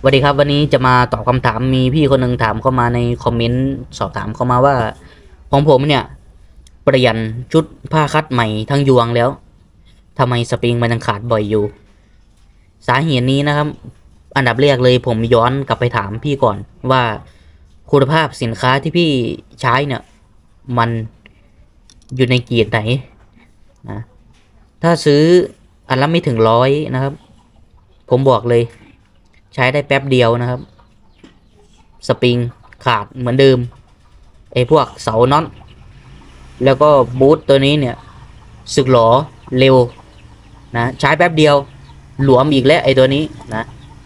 วัสดีครับวันนี้จะมาตอบคำถามมีพี่คนหนึ่งถามเข้ามาในคอมเมนต์สอบถามเข้ามาว่าของผมเนี่ยเปลี่ยนชุดผ้าคัดใหม่ทั้งยวงแล้วทำไมสปริงมันยังขาดบ่อยอยู่สาเหตุนี้นะครับอันดับแรกเลยผมย้อนกลับไปถามพี่ก่อนว่าคุณภาพสินค้าที่พี่ใช้เนี่ยมันอยู่ในเกียรติไหนนะถ้าซื้ออันละไม่ถึง100นะครับผมบอกเลยใช้ได้แป๊บเดียวนะครับสปริงขาดเหมือนเดิมไอ้พวกเสาน็อตแล้วก็บูทตัวนี้เนี่ยสึกหรอเร็วนะใช้แป๊บเดียวหลวมอีกแล้วไอ้ตัวนี้นะ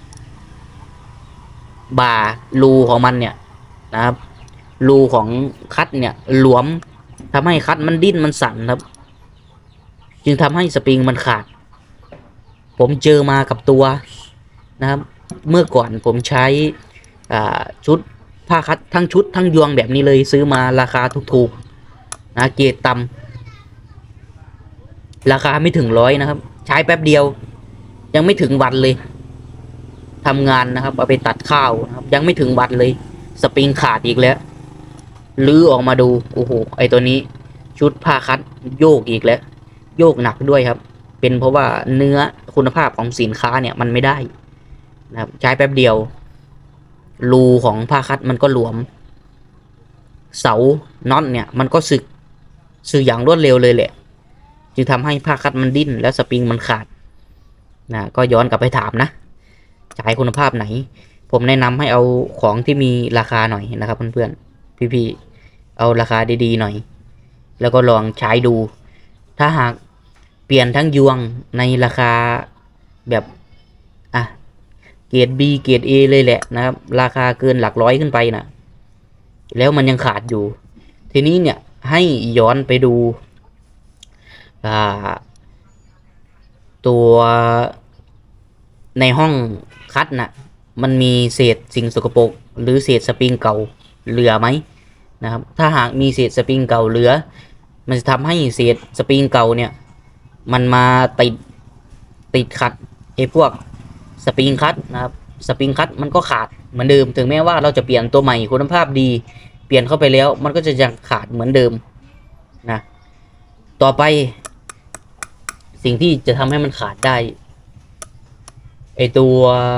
บ่ารูของมันเนี่ยนะครับรูของคัดเนี่ยหลวมทำให้คัดมันดิ้นมันสั่นครับจึงทำให้สปริงมันขาดผมเจอมากับตัวนะครับเมื่อก่อนผมใช้ชุดผ้าคัดทั้งชุดทั้งยวงแบบนี้เลยซื้อมาราคาถูกๆนะเกรดต่ำราคาไม่ถึง100นะครับใช้แป๊บเดียวยังไม่ถึงวันเลยทำงานนะครับเอาไปตัดข้าวนะครับยังไม่ถึงวันเลยสปริงขาดอีกแล้วลื้อออกมาดูโอ้โหไอตัวนี้ชุดผ้าคัดโยกอีกแล้วโยกหนักด้วยครับเป็นเพราะว่าเนื้อคุณภาพของสินค้าเนี่ยมันไม่ได้นะครับใช้แป๊บเดียวรูของผ้าคัดมันก็หลวมเสาน็อตเนี่ยมันก็สึกอย่างรวดเร็วเลยแหละจึงทำให้ผ้าคัดมันดิ้นแล้วสปริงมันขาดนะก็ย้อนกลับไปถามนะใช้คุณภาพไหนผมแนะนำให้เอาของที่มีราคาหน่อยนะครับเพื่อนๆพี่ๆเอาราคาดีๆหน่อยแล้วก็ลองใช้ดูถ้าหากเปลี่ยนทั้งยวงในราคาแบบเกรด B เกรด A เลยแหละนะครับราคาเกินหลักร้อยขึ้นไปนะแล้วมันยังขาดอยู่ทีนี้เนี่ยให้ย้อนไปดูตัวในห้องคัดนะมันมีเศษสิ่งสกปรกหรือเศษสปริงเก่าเหลือไหมนะครับถ้าหากมีเศษสปริงเก่าเหลือมันจะทำให้เศษสปริงเก่าเนี่ยมันมาติดขัดไอ้พวกสปริงคัดนะครับสปริงคัดมันก็ขาดเหมือนเดิมถึงแม้ว่าเราจะเปลี่ยนตัวใหม่คุณภาพดีเปลี่ยนเข้าไปแล้วมันก็จะยังขาดเหมือนเดิมนะต่อไปสิ่งที่จะทำให้มันขาดได้ไอตัว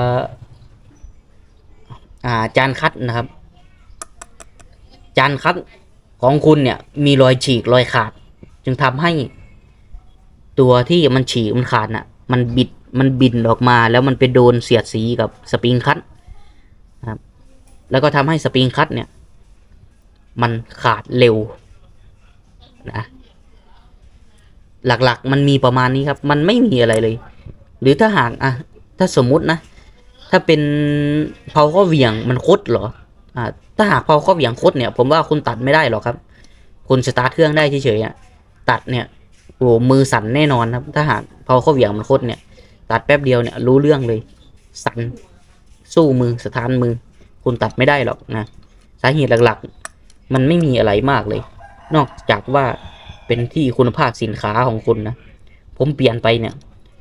จานคัดนะครับจานคัดของคุณเนี่ยมีรอยฉีกรอยขาดจึงทำให้ตัวที่มันฉีกมันขาดน่ะมันบินออกมาแล้วมันไปโดนเสียดสีกับสปริงคัตนะครับแล้วก็ทำให้สปริงคัตเนี่ยมันขาดเร็วนะหลักๆมันมีประมาณนี้ครับมันไม่มีอะไรเลยหรือถ้าหากถ้าสมมุตินะถ้าเป็นเพาข้อเหวี่ยงมันคดเหรอถ้าหากเพาข้อเหวี่ยงคดเนี่ยผมว่าคุณตัดไม่ได้หรอกครับคุณสตาร์ทเครื่องได้เฉยๆตัดเนี่ยโอ้มือสั่นแน่นอนครับถ้าหากเพาข้อเหวี่ยงมันคดเนี่ยตัดแป๊บเดียวเนี่ยรู้เรื่องเลยสั่นสู้มือสถานมือคุณตัดไม่ได้หรอกนะสาเหตุหลักๆมันไม่มีอะไรมากเลยนอกจากว่าเป็นที่คุณภาพสินค้าของคุณนะผมเปลี่ยนไปเนี่ย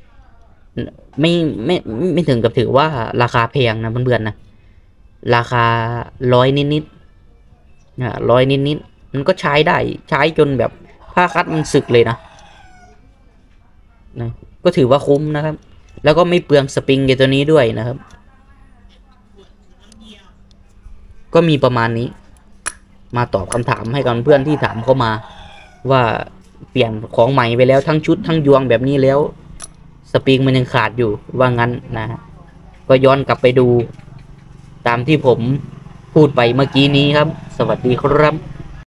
ไม่ถึงกับถือว่าราคาแพงนะเพื่อนๆนะราคา100นิดมันก็ใช้ได้ใช้จนแบบผ้าคัดมันสึกเลยนะก็ถือว่าคุ้มนะครับแล้วก็ไม่เปลืองสปริงในตัวนี้ด้วยนะครับก็มีประมาณนี้มาตอบคำถามให้กับเพื่อนที่ถามเข้ามาว่าเปลี่ยนของใหม่ไปแล้วทั้งชุดทั้งยวงแบบนี้แล้วสปริงมันยังขาดอยู่ว่างั้นนะก็ย้อนกลับไปดูตามที่ผมพูดไปเมื่อกี้นี้ครับสวัสดีครับ